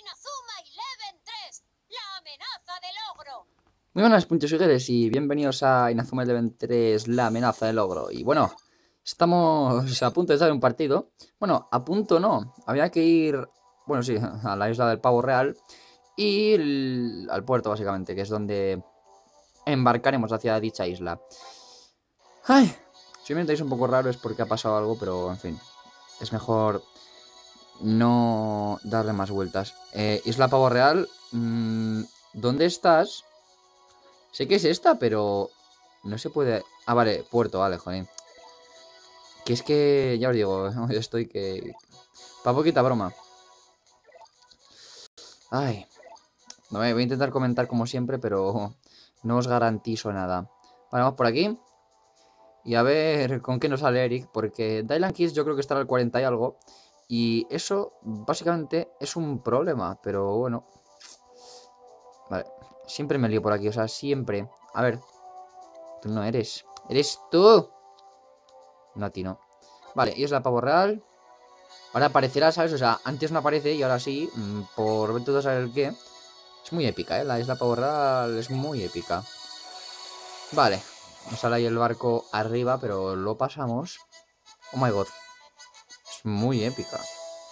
Muy buenas puntesugueres y bienvenidos a Inazuma Eleven 3, la amenaza del ogro. Y bueno, estamos a punto de estar en un partido. Bueno, a punto no, había que ir, bueno sí, a la isla del pavo real y al puerto básicamente, que es donde embarcaremos hacia dicha isla. Ay, si me notáis un poco raro es porque ha pasado algo, pero en fin, es mejor no darle más vueltas. Isla Pavo Real, ¿dónde estás? Sé que es esta, pero no se puede... Ah, vale, puerto, vale, joder. Que es que, ya os digo, estoy que... Pa' poquita broma. Ay, no me voy a intentar comentar como siempre, pero no os garantizo nada. Vale, vamos por aquí. Y a ver con qué nos sale Eric, porque Dylan Kids yo creo que estará al 40 y algo. Y eso básicamente es un problema, pero bueno. Vale, siempre me lío por aquí, o sea, siempre. A ver, tú no eres. ¡Eres tú! No, a ti no. Vale, y es la pavo real. Ahora aparecerá, ¿sabes? O sea, antes no aparece y ahora sí, por ver todo saber el qué. Es muy épica, ¿eh? La isla pavo real es muy épica. Vale, nos sale ahí el barco arriba, pero lo pasamos. Oh my god. Es muy épica.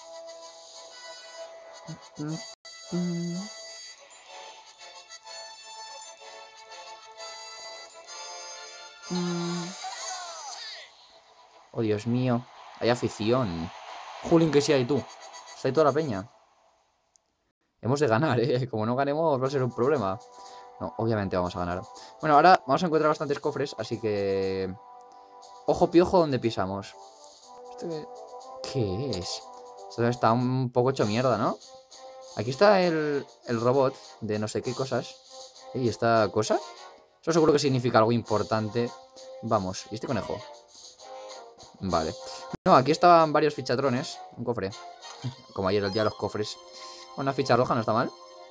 Oh, Dios mío. Hay afición. Julín, que sí hay tú. Está ahí toda la peña. Hemos de ganar, ¿eh? Como no ganemos va a ser un problema. No, obviamente vamos a ganar. Bueno, ahora vamos a encontrar bastantes cofres, así que... Ojo piojo donde pisamos. ¿Qué es? Esto está un poco hecho mierda, ¿no? Aquí está el robot de no sé qué cosas. ¿Y esta cosa? Eso seguro que significa algo importante. Vamos, ¿y este conejo? Vale. No, aquí estaban varios fichatrones. Un cofre. Como ayer el día de los cofres. Una ficha roja no está mal.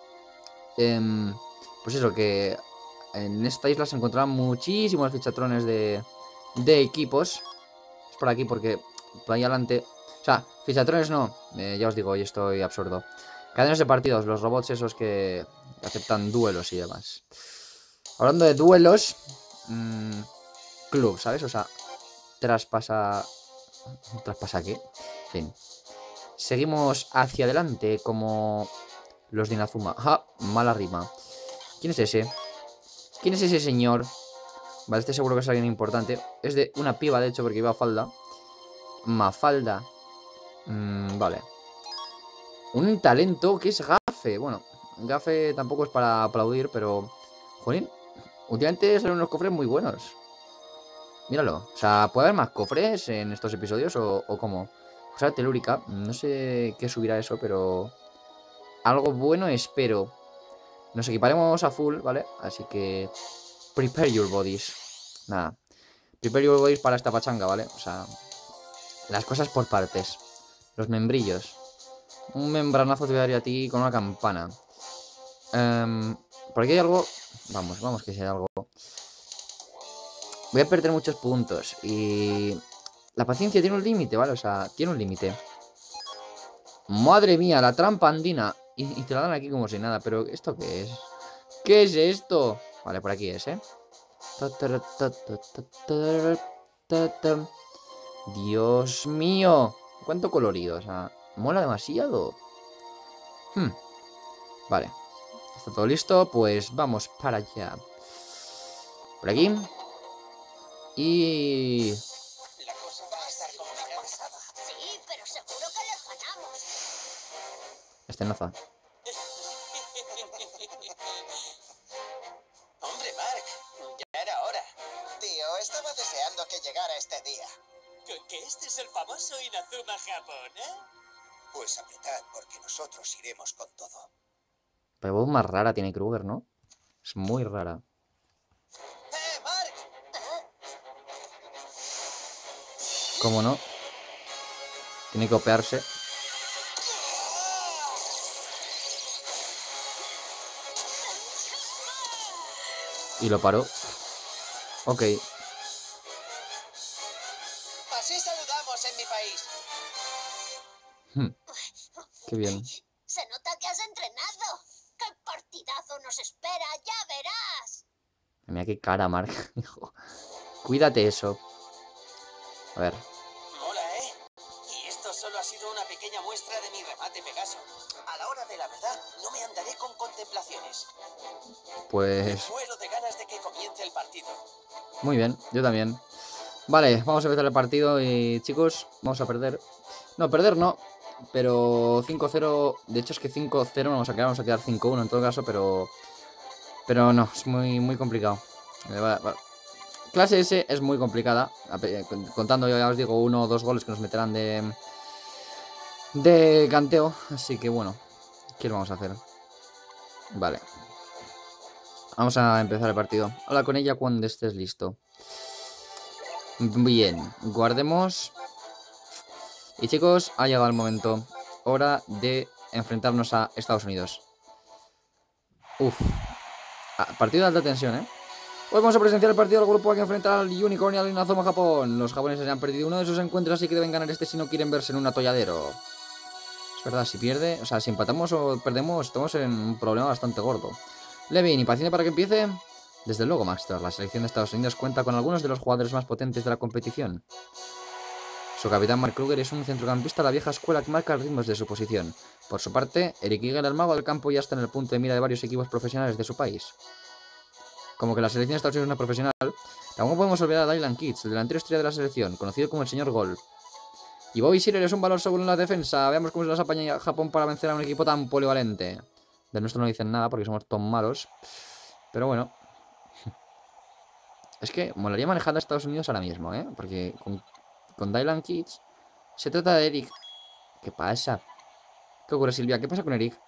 Pues eso, que en esta isla se encontraban muchísimos fichatrones de equipos. Es por aquí porque por ahí adelante... O sea, fichatrones no. Ya os digo, hoy estoy absurdo. Cadenas de partidos, los robots esos que aceptan duelos y demás. Hablando de duelos... club, ¿sabes? O sea, traspasa... ¿Traspasa qué? En fin. Seguimos hacia adelante como los de Inazuma. ¡Ja! Mala rima. ¿Quién es ese? ¿Quién es ese señor? Vale, este seguro que es alguien importante. Es de una piba, de hecho, porque iba a falda. Mafalda. Vale. Un talento que es Gafe. Bueno, Gafe tampoco es para aplaudir, pero... Jolín, últimamente salen unos cofres muy buenos. Míralo. O sea, ¿puede haber más cofres en estos episodios o cómo? O sea, telúrica. No sé qué subirá eso, pero... Algo bueno espero. Nos equiparemos a full, ¿vale? Así que... Prepare your bodies. Nada. Prepare your bodies para esta pachanga, ¿vale? O sea... Las cosas por partes. Los membrillos. Un membranazo te voy a dar a ti con una campana. Por aquí hay algo... Vamos que si hay algo. Voy a perder muchos puntos. Y... La paciencia tiene un límite, ¿vale? O sea, tiene un límite. Madre mía, la trampa andina. Y te la dan aquí como si nada. Pero, ¿esto qué es? ¿Qué es esto? Vale, por aquí es, ¿eh? Dios mío. ¿Cuánto colorido? O sea, mola demasiado. Vale. Está todo listo. Pues vamos para allá. Por aquí. Y... La cosa va a estar complicada. Sí, pero seguro que les ganamos. Estenaza. Hombre, Mark, ya era hora. Tío, estaba deseando que llegara este día. ¿Que este es el famoso Inazuma Japón, eh? Pues apretad, porque nosotros iremos con todo. Pero voz más rara tiene Kruger, ¿no? Es muy rara. Mark! ¿Cómo no? Tiene que opearse. Y lo paró. Ok. Así saludamos en mi país. Qué bien. Se nota que que has entrenado. ¡Qué partidazo nos espera! ¡Ya verás! Mira qué cara, Mark, hijo. Cuídate eso. A ver. Mola, ¿eh? Y esto solo ha sido una pequeña muestra de mi remate Pegaso. A la hora de la verdad, no me andaré con contemplaciones. Pues... Muero de ganas de que comience el partido. Muy bien, yo también. Vale, vamos a empezar el partido y chicos, vamos a perder. No, perder no, pero 5-0, de hecho es que 5-0 no vamos a quedar 5-1 en todo caso, pero no, es muy complicado. Clase S es muy complicada, contando ya os digo 1 o 2 goles que nos meterán de canteo, así que bueno, ¿qué vamos a hacer? Vale. Vamos a empezar el partido. Habla con ella cuando estés listo. Bien, guardemos. Y chicos, ha llegado el momento. Hora de enfrentarnos a Estados Unidos. Uf. Partido de alta tensión, ¿eh? Hoy vamos a presenciar el partido del grupo que enfrentará al Unicorn y al Inazuma Japón. Los japoneses han perdido uno de sus encuentros, así que deben ganar este si no quieren verse en un atolladero. Es verdad, si pierde, o sea, si empatamos o perdemos, estamos en un problema bastante gordo. Levin, ¿impaciente para que empiece? Desde luego, Maxter, la selección de Estados Unidos cuenta con algunos de los jugadores más potentes de la competición. Su capitán Mark Kruger es un centrocampista de la vieja escuela que marca ritmos de su posición. Por su parte, Eric Eagle, el mago del campo, ya está en el punto de mira de varios equipos profesionales de su país. Como que la selección de Estados Unidos es una profesional, tampoco podemos olvidar a Dylan Kids, el delantero estrella de la selección, conocido como el señor Gol. Y Bobby Sealer es un valor seguro en la defensa. Veamos cómo se las apaña Japón para vencer a un equipo tan polivalente. De nuestro no dicen nada porque somos tan malos. Pero bueno. Es que molaría manejar a Estados Unidos ahora mismo, ¿eh? Porque con Dylan Kids se trata de Eric. ¿Qué pasa? ¿Qué ocurre, Silvia? ¿Qué pasa con Eric?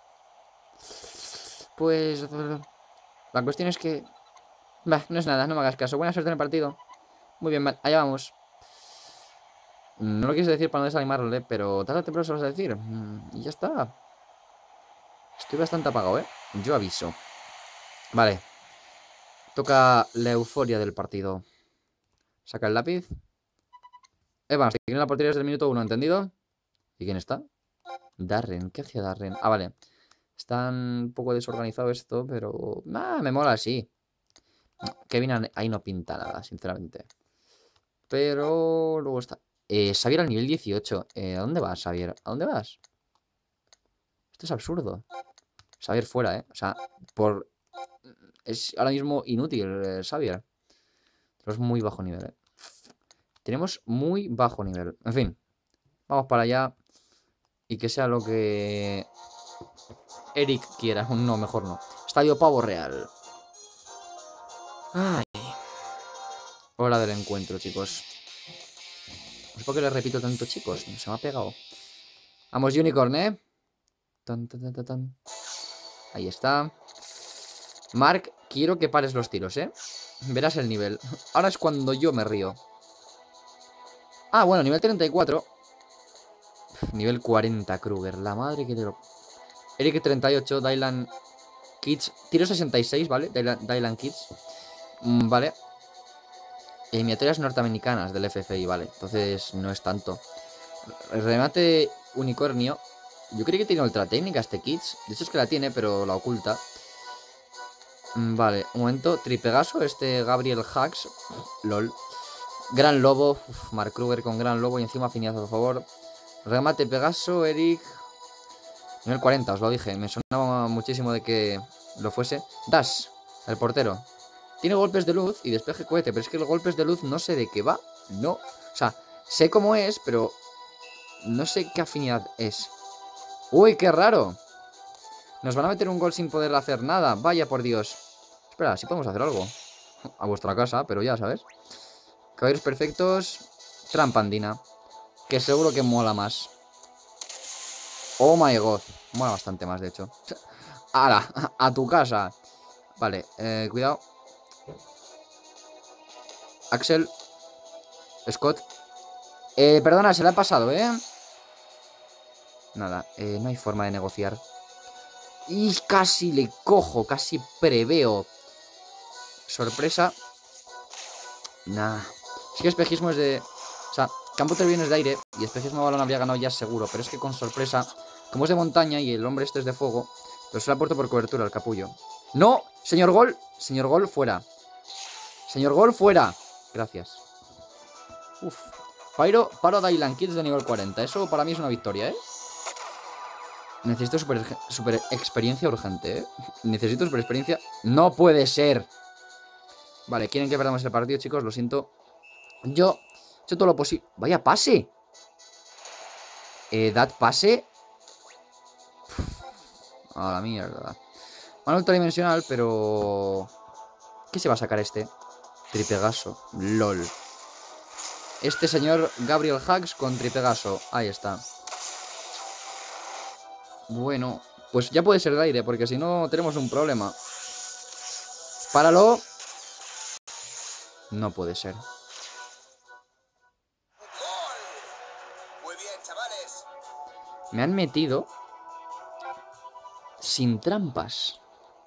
Pues... la cuestión es que... Bah, no es nada, no me hagas caso. Buena suerte en el partido. Muy bien, allá vamos. No lo quise decir para no desanimarle, pero tarde o temprano se lo vas a decir. Y ya está. Estoy bastante apagado, ¿eh? Yo aviso. Vale. Toca la euforia del partido. Saca el lápiz. Evans, que tiene la portería desde el minuto 1, ¿entendido? ¿Y quién está? Darren, ¿qué hacía Darren? Ah, vale. Está un poco desorganizado esto, pero... me mola así. Kevin ahí no pinta nada, sinceramente. Pero luego está... Xavier al nivel 18. ¿A dónde vas, Xavier? ¿A dónde vas? Esto es absurdo. Xavier fuera, ¿eh? O sea, es ahora mismo inútil, Xavier. Tenemos muy bajo nivel, ¿eh? Tenemos muy bajo nivel. En fin. Vamos para allá. Y que sea lo que Eric quiera. No, mejor no. Estadio Pavo Real. Ay. Hora del encuentro, chicos. No sé por qué le repito tanto, chicos. Se me ha pegado. Vamos, Unicorn, ¿eh? Tan, tan, tan, tan. Ahí está. Mark, quiero que pares los tiros, ¿eh? Verás el nivel. Ahora es cuando yo me río. Ah, bueno, nivel 34. Nivel 40, Kruger. La madre que te lo... Eric 38, Dylan Kids. Tiro 66, ¿vale? Dylan Kids. Vale. Eliminatorias norteamericanas del FFI, vale. Entonces no es tanto. El remate unicornio. Yo creí que tiene ultra técnica este Kids. De hecho es que la tiene, pero la oculta. Vale, un momento. Tripegaso, este Gabriel Hacks. LOL. Gran Lobo. Mark Kruger con Gran Lobo y encima Finiazo, por favor. Remate Pegaso, Eric. Nivel 40, os lo dije. Me sonaba muchísimo de que lo fuese. Dash, el portero. Tiene golpes de luz y despeje cohete, pero es que los golpes de luz no sé de qué va. No. O sea, sé cómo es, pero no sé qué afinidad es. ¡Uy, qué raro! Nos van a meter un gol sin poder hacer nada. Vaya por Dios. Espera, sí podemos hacer algo. A vuestra casa, pero ya, ¿sabes? Caballeros perfectos. Trampandina. Que seguro que mola más. Oh my god. Mola bastante más, de hecho. ¡Hala! A tu casa. Vale, cuidado. Axel. Scott. Perdona, se la ha pasado, ¿eh? Nada, no hay forma de negociar. Y casi le cojo, casi preveo. Sorpresa. Nah. Es que espejismo es de... O sea, campo terreno es de aire y espejismo balón habría ganado ya seguro. Pero es que con sorpresa Como es de montaña y el hombre este es de fuego, pero se lo ha puesto por cobertura el capullo. ¡No! ¡Señor Gol! Señor Gol, fuera. Señor Gol, fuera. Gracias. Uf. Paro de Island Kids de nivel 40. Eso para mí es una victoria, ¿eh? Necesito super experiencia urgente, ¿eh? Necesito super experiencia. ¡No puede ser! Vale, quieren que perdamos el partido, chicos. Lo siento. Yo he hecho todo lo posible. ¡Vaya pase! ¿Dad pase? A la mierda. Mano ultradimensional, pero... ¿Qué se va a sacar este? Tripegaso. LOL. Este señor Gabriel Hacks con Tripegaso. Ahí está. Bueno, pues ya puede ser de aire, porque si no tenemos un problema. ¡Páralo! No puede ser. ¡Gol! Muy bien, chavales. Me han metido sin trampas.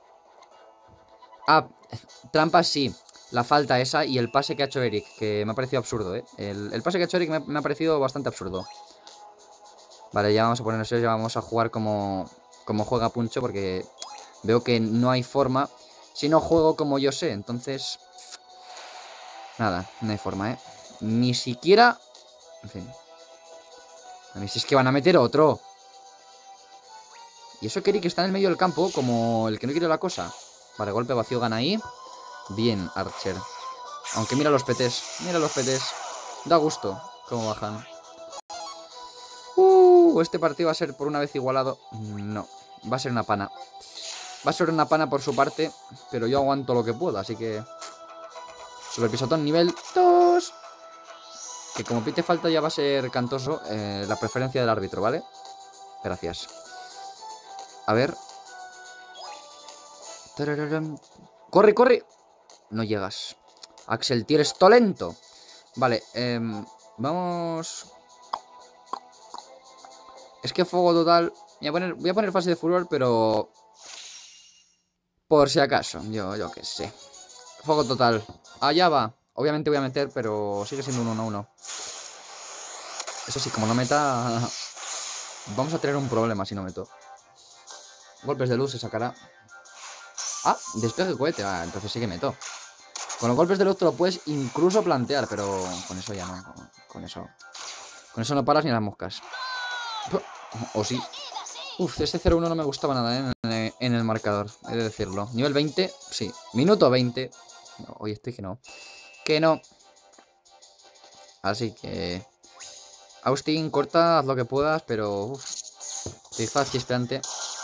Ah, trampas sí. La falta esa y el pase que ha hecho Eric, que me ha parecido absurdo, ¿eh? El pase que ha hecho Eric me ha parecido bastante absurdo. Vale, ya vamos a ponernos serio, ya vamos a jugar como juega Puncho, porque veo que no hay forma. Si no juego como yo sé, entonces... Nada, no hay forma, ¿eh? Ni siquiera... En fin. A mí si es que van a meter otro. Y eso que Eric está en el medio del campo, como el que no quiere la cosa. Vale, golpe vacío gana ahí. Bien, Archer. Aunque mira los petes. Mira los petes. Da gusto cómo bajan. Este partido va a ser por una vez igualado. No, va a ser una pana. Va a ser una pana por su parte, pero yo aguanto lo que puedo, así que... Sobre pisotón nivel 2. Que como pite falta ya va a ser cantoso la preferencia del árbitro, ¿vale? Gracias. A ver. ¡Corre, corre! No llegas. Axel, tienes todo lento. Vale, vamos... Es que fuego total... Voy a poner fase de furor, pero... Por si acaso, yo qué sé. Fuego total. Allá va. Obviamente voy a meter, pero sigue siendo un 1-1. Eso sí, como no meta... Vamos a tener un problema si no meto. Golpes de luz se sacará. Ah, despeje cohete. Ah, entonces sí que meto. Con los golpes de luz te lo puedes incluso plantear, pero con eso ya no. Con eso no paras ni las moscas. O sí. Uf, ese 0-1 no me gustaba nada, en el marcador, he de decirlo. Nivel 20, sí. Minuto 20. No, oye, estoy que no. Que no. Así que... Austin, corta, haz lo que puedas, pero... Uf. Zigzag chispeante.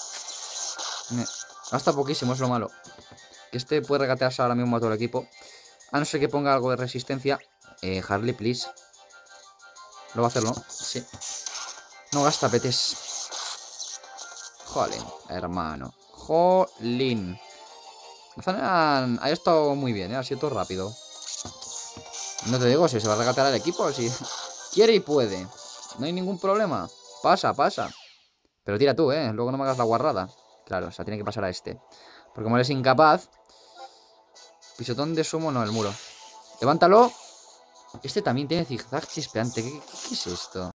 Gasta poquísimo, es lo malo. Que este puede regatearse ahora mismo a todo el equipo. A no ser que ponga algo de resistencia. Harley, please. ¿Lo va a hacer, no? Sí. No gasta petes. Jolín, hermano. Jolín. Ha estado muy bien, ¿eh? Ha sido todo rápido. No te digo si se va a regatear al equipo. Si quiere y puede. No hay ningún problema. Pasa, pasa. Pero tira tú, ¿eh? Luego no me hagas la guarrada. Claro, o sea, tiene que pasar a este. Porque como eres incapaz... Pisotón de sumo, no, el muro. Levántalo. Este también tiene zigzag chispeante. ¿Qué es esto?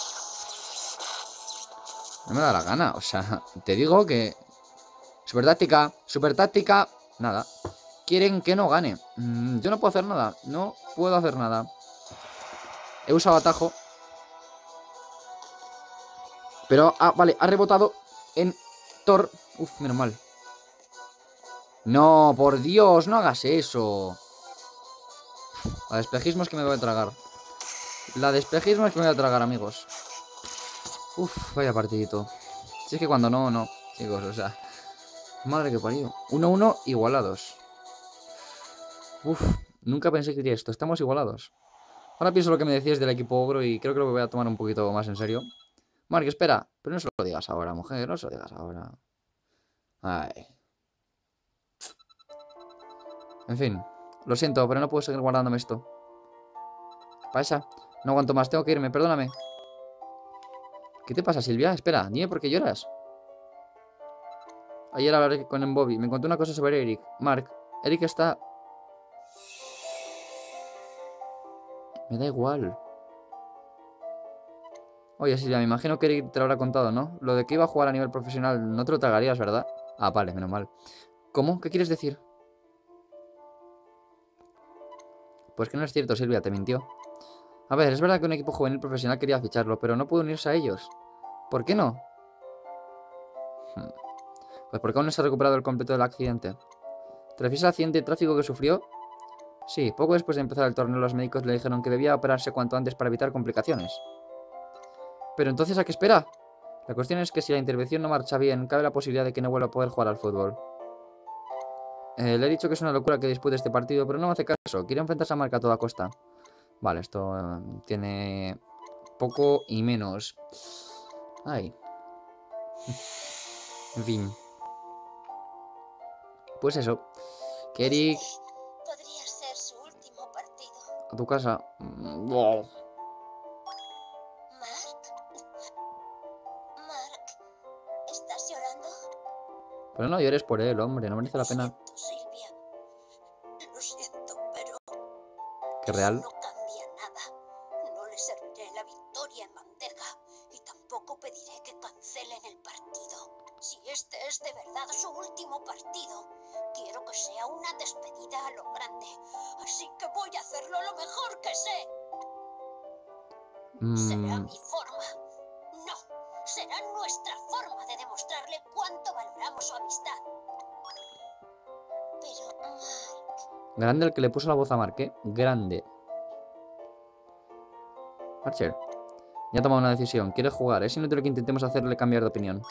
No me da la gana, o sea, te digo que... Super táctica, nada. Quieren que no gane. Yo no puedo hacer nada, no puedo hacer nada. He usado atajo. Pero, vale, ha rebotado en Thor. Uf, menos mal. No, por Dios, no hagas eso. La de espejismo es que me voy a tragar. La de espejismo es que me voy a tragar, amigos. Uf, vaya partidito. Si es que cuando no, chicos, o sea... Madre que parió. 1-1 igualados. Uf, nunca pensé que diría esto. Estamos igualados. Ahora pienso lo que me decías del equipo ogro y creo que lo voy a tomar un poquito más en serio. Mark, espera. Pero no se lo digas ahora, mujer. No se lo digas ahora. Ay. En fin. Lo siento, pero no puedo seguir guardándome esto. Pasa. No aguanto más. Tengo que irme. Perdóname. ¿Qué te pasa, Silvia? Espera. Dime por qué lloras. Ayer hablaré con Bobby. Me contó una cosa sobre Eric. Mark. Eric está... Me da igual. Oye, Silvia, me imagino que Eric te lo habrá contado, ¿no? Lo de que iba a jugar a nivel profesional, no te lo tragarías, ¿verdad? Ah, vale, menos mal. ¿Cómo? ¿Qué quieres decir? Pues que no es cierto, Silvia, te mintió. A ver, es verdad que un equipo juvenil profesional quería ficharlo, pero no pudo unirse a ellos. ¿Por qué no? Hmm. Pues porque aún no se ha recuperado el completo del accidente. ¿Te refieres al accidente de tráfico que sufrió? Sí, poco después de empezar el torneo los médicos le dijeron que debía operarse cuanto antes para evitar complicaciones. Pero entonces, ¿a qué espera? La cuestión es que si la intervención no marcha bien, cabe la posibilidad de que no vuelva a poder jugar al fútbol. Le he dicho que es una locura que dispute este partido, pero no me hace caso. Quiere enfrentarse a Marca a toda costa. Vale, esto tiene poco y menos. Ay. En fin. Pues eso. Que Eric... Podría ser su último partido. A tu casa. Wow. Mark, ¿estás llorando? Pero no llores por él, hombre. No merece la pena. Lo siento, Silvia. Lo siento, pero Que eso real. no cambia nada. No le serviré la victoria en bandeja y tampoco pediré que cancelen el partido. Si este es de verdad su último partido, quiero que sea una despedida a lo grande. Así que voy a hacerlo lo mejor que sé. Será mi forma. No, será nuestra forma de demostrarle cuánto valoramos su amistad. Pero, Mark... Grande el que le puso la voz a Mark, ¿eh? Grande. Archer. Ya ha tomado una decisión. Quiere jugar. Es inútil que intentemos hacerle cambiar de opinión.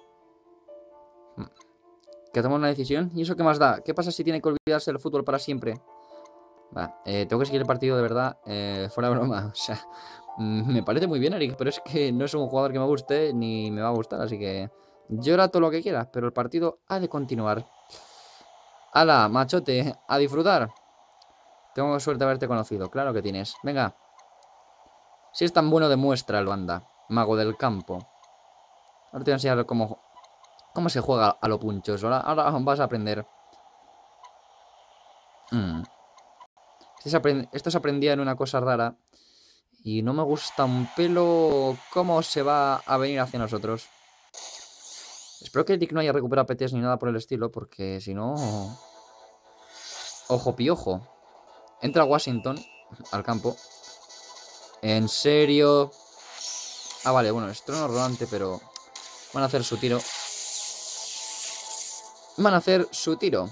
¿Que ha tomado una decisión? ¿Y eso qué más da? ¿Qué pasa si tiene que olvidarse del fútbol para siempre? Va, tengo que seguir el partido de verdad. Fuera de broma. O sea, me parece muy bien, Eric, pero es que no es un jugador que me guste ni me va a gustar. Así que llora todo lo que quiera, pero el partido ha de continuar. ¡Hala, machote! ¡A disfrutar! Tengo suerte de haberte conocido. Claro que tienes. Venga. Si es tan bueno, demuéstralo, anda. Mago del campo. Ahora te voy a enseñar cómo se juega a lo punchos. Ahora vas a aprender. Esto se aprendía en una cosa rara. Y no me gusta un pelo cómo se va a venir hacia nosotros. Espero que Eric no haya recuperado PTs ni nada por el estilo, porque si no... Ojo piojo. Entra Washington al campo. ¿En serio? Ah, vale, bueno, es trono rodante, pero... Van a hacer su tiro. Van a hacer su tiro.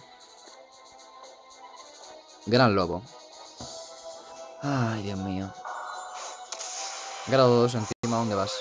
Gran lobo. Ay, Dios mío. Grado 2 encima, ¿dónde vas?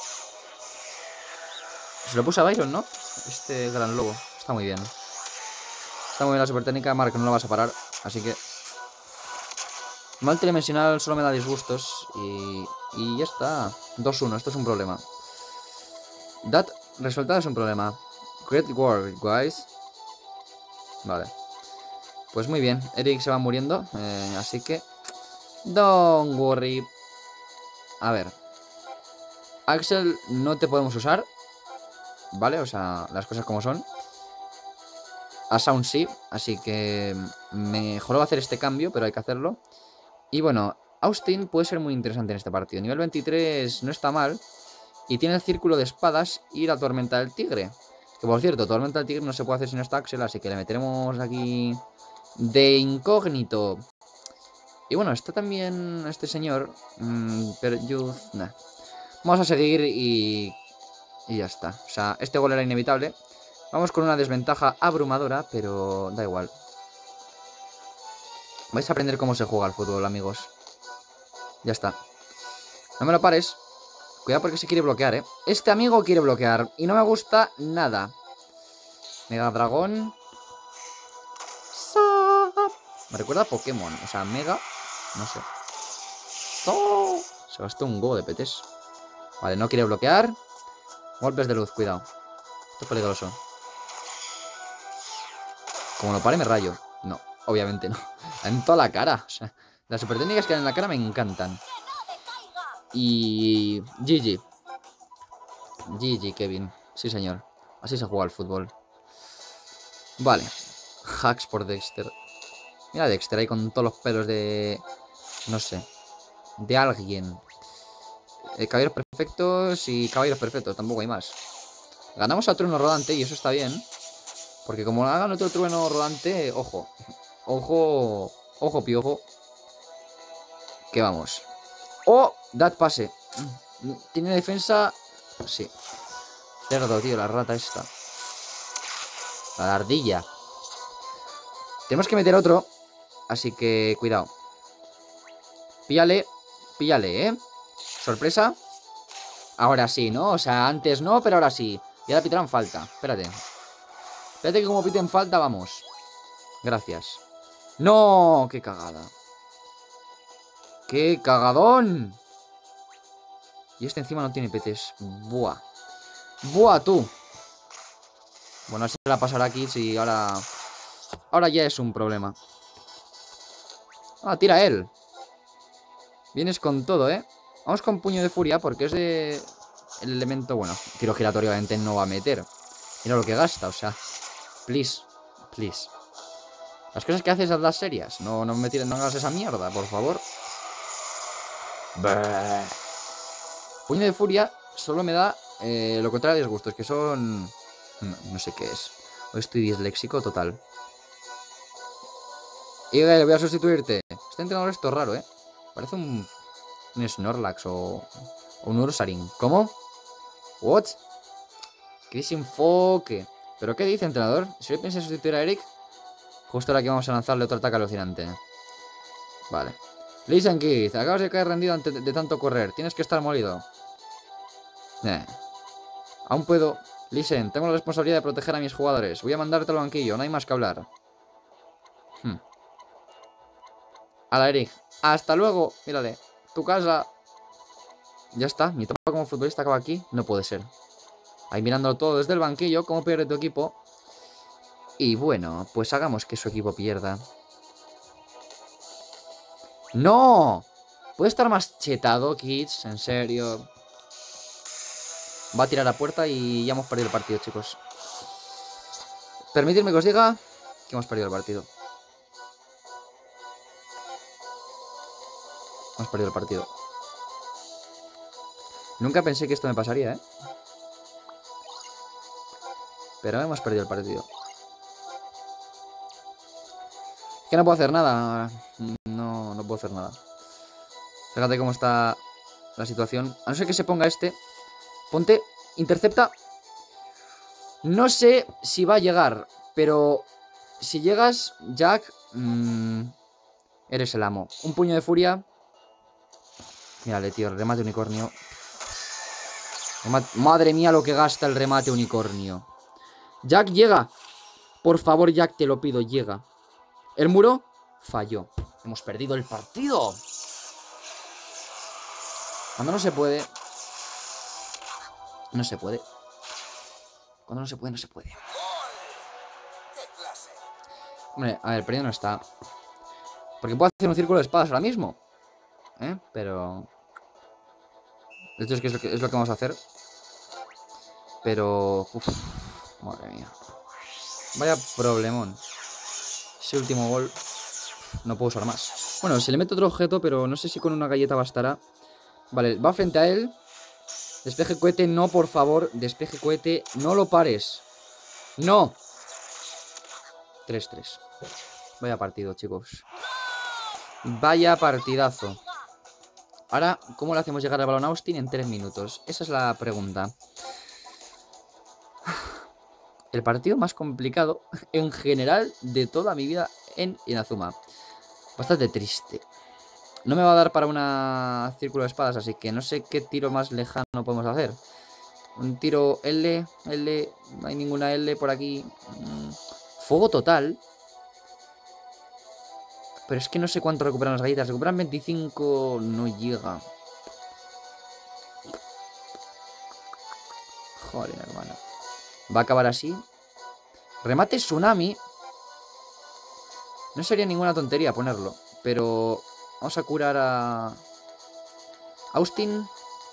Se lo puse a Byron, ¿no? Este gran lobo. Está muy bien. Está muy bien la super técnica. Mark, no la vas a parar. Así que... Mal tridimensional solo me da disgustos. Y ya está. 2-1. Esto es un problema. Resultado es un problema. Great work, guys. Vale. Pues muy bien. Eric se va muriendo. Así que... Don't worry. A ver. Axel no te podemos usar. ¿Vale? O sea, las cosas como son. A Sound sí. Así que mejor va a hacer este cambio, pero hay que hacerlo. Y bueno, Austin puede ser muy interesante en este partido. Nivel 23 no está mal. Y tiene el círculo de espadas y la tormenta del tigre. Que por cierto, tormenta del tigre no se puede hacer si no está Axel. Así que le meteremos aquí de incógnito. Y bueno, está también este señor. Pero yo... Nah. Vamos a seguir y ya está. O sea, este gol era inevitable. Vamos con una desventaja abrumadora, pero da igual. Vais a aprender cómo se juega al fútbol, amigos. Ya está. No me lo pares. Cuidado porque se quiere bloquear, ¿eh? Este amigo quiere bloquear y no me gusta nada. Mega Dragón. Me recuerda a Pokémon. O sea, Mega... No sé. Se gastó un go de petes. Vale, no quiere bloquear. Golpes de luz, cuidado. Esto es peligroso. Como lo pare me rayo. No, obviamente no. En toda la cara. O sea, las super técnicas que hay en la cara me encantan. Y... GG. GG, Kevin. Sí, señor. Así se juega al fútbol. Vale. Hacks por Dexter. Mira a Dexter ahí con todos los pelos de... No sé. De alguien. Caballeros perfectos y caballeros perfectos. Tampoco hay más. Ganamos a trueno rodante y eso está bien. Porque como hagan otro trueno rodante, ojo. Ojo. Ojo, piojo. Que vamos. ¡Oh! Dad pase. ¿Tiene defensa? Sí. Cerdo, tío, la rata esta. La ardilla. Tenemos que meter otro. Así que, cuidado. Píllale. Píllale, ¿eh? Sorpresa. Ahora sí, ¿no? O sea, antes no, pero ahora sí. Y ahora pitarán falta. Espérate. Espérate que como piten falta, vamos. Gracias. ¡No! ¡Qué cagada! ¡Qué cagadón! Y este encima no tiene petes. Buah. Buah, tú. Bueno, se la pasará aquí si ahora... Ahora ya es un problema. Ah, tira él. Vienes con todo, ¿eh? Vamos con puño de furia porque es de... El elemento, bueno, tiro giratorio obviamente no va a meter. Mira lo que gasta, o sea. Please. Please. Las cosas que haces las serias. No me tires, no hagas esa mierda, por favor. Bah. Puño de furia solo me da lo contrario de disgustos, que son... No sé qué es. Hoy estoy disléxico total. Y voy a sustituirte. Este entrenador esto es raro, ¿eh? Parece un Snorlax o un Ursaring. ¿Cómo? ¿What? ¿Qué desenfoque? ¿Pero qué dice, entrenador? Si yo pienso sustituir a Eric, justo ahora que vamos a lanzarle otro ataque alucinante. Vale. Listen, Keith, acabas de caer rendido de tanto correr. Tienes que estar molido. Aún puedo. Listen, tengo la responsabilidad de proteger a mis jugadores. Voy a mandarte al banquillo, no hay más que hablar. Hala, Eric. Hasta luego. Mírale. Tu casa. Ya está. Mi etapa como futbolista acaba aquí. No puede ser. Ahí mirándolo todo desde el banquillo. Cómo pierde tu equipo. Y bueno, pues hagamos que su equipo pierda. ¡No! ¿Puede estar más chetado, kids? En serio. Va a tirar a puerta y ya hemos perdido el partido, chicos. Permitidme que os diga que hemos perdido el partido. Hemos perdido el partido. Nunca pensé que esto me pasaría, ¿eh? Pero hemos perdido el partido. Que no puedo hacer nada. No puedo hacer nada. Fíjate cómo está la situación. A no ser que se ponga este. Ponte, intercepta. No sé si va a llegar, pero si llegas, Jack, eres el amo. Un puño de furia. Mírale, tío, el remate unicornio. Madre mía lo que gasta el remate unicornio. Jack, llega. Por favor, Jack, te lo pido, llega. El muro falló. Hemos perdido el partido. Cuando no se puede. No se puede. Cuando no se puede, no se puede. Hombre, a ver, perdido no está. Porque puedo hacer un círculo de espadas ahora mismo. Pero... Esto es lo que vamos a hacer. Pero... Uf, madre mía. Vaya problemón. Ese último gol no puedo usar más. Bueno, se le mete otro objeto, pero no sé si con una galleta bastará. Vale, va frente a él. Despeje cohete, no, por favor. Despeje cohete, no lo pares. No. 3-3. Vaya partido, chicos. Vaya partidazo. Ahora, ¿cómo le hacemos llegar al balón a Austin en 3 minutos? Esa es la pregunta. El partido más complicado en general de toda mi vida en Inazuma. Bastante triste. No me va a dar para una círculo de espadas, así que no sé qué tiro más lejano podemos hacer. Un tiro L, no hay ninguna L por aquí. Fuego total. Pero es que no sé cuánto recuperan las galletas. Recuperan 25, no llega. Joder, hermano. Va a acabar así. Remate tsunami. No sería ninguna tontería ponerlo. Pero vamos a curar a Austin.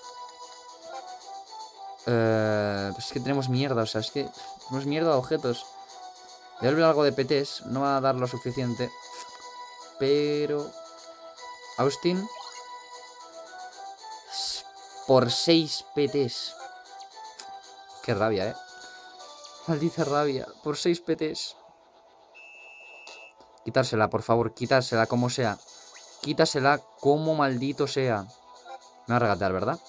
Pues es que tenemos mierda. O sea, es que tenemos mierda de objetos. Devuelve algo de PTs. No va a dar lo suficiente. Pero Austin. por 6 PTs. Qué rabia, Maldita rabia. Por 6 PTs. Quitársela, por favor. Quitársela como sea. Quítasela como maldito sea. Me va a regatear, ¿verdad?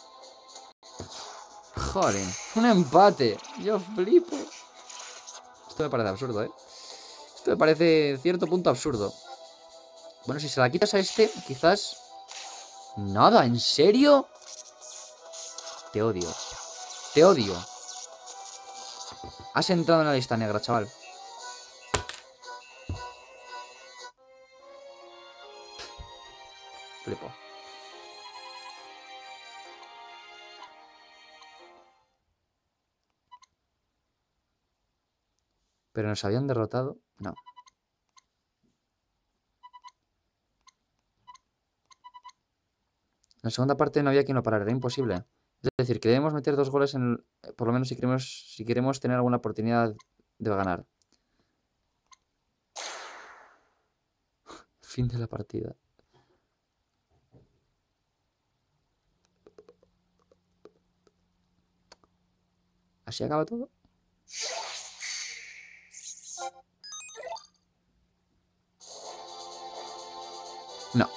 Joder. Un empate. Yo flipo. Esto me parece absurdo, Esto me parece en cierto punto absurdo. Bueno, si se la quitas a este, quizás... Nada, ¿en serio? Te odio. Te odio. Has entrado en la lista negra, chaval. Flipo. ¿Pero nos habían derrotado? No. En la segunda parte no había quien lo parara, era imposible. Es decir, que debemos meter 2 goles en por lo menos si queremos tener alguna oportunidad de ganar. Fin de la partida. ¿Así acaba todo? No.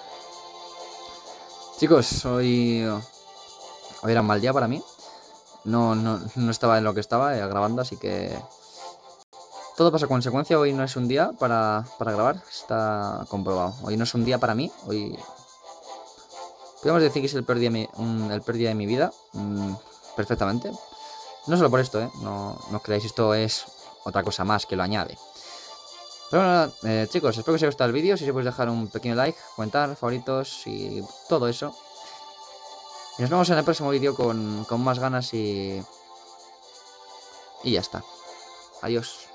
Chicos, hoy era un mal día para mí. No estaba en lo que estaba grabando, así que... Todo pasa a consecuencia. Hoy no es un día para grabar. Está comprobado. Hoy no es un día para mí. Hoy... Podemos decir que es el peor día de mi vida. Perfectamente. No solo por esto, No creáis, esto es otra cosa más que lo añade. Pero bueno, chicos, espero que os haya gustado el vídeo. Si os podéis dejar un pequeño like, comentar, favoritos y todo eso. Y nos vemos en el próximo vídeo con más ganas y ya está. Adiós.